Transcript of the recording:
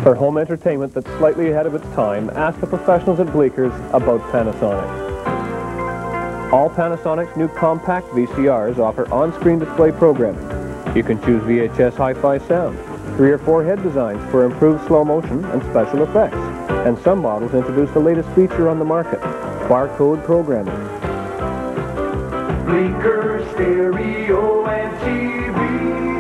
For home entertainment that's slightly ahead of its time, ask the professionals at Bleeker's about Panasonic. All Panasonic's new compact VCRs offer on-screen display programming. You can choose VHS hi-fi sound, 3 or 4 head designs for improved slow motion and special effects, and some models introduce the latest feature on the market, barcode programming. Bleeker Stereo and TV.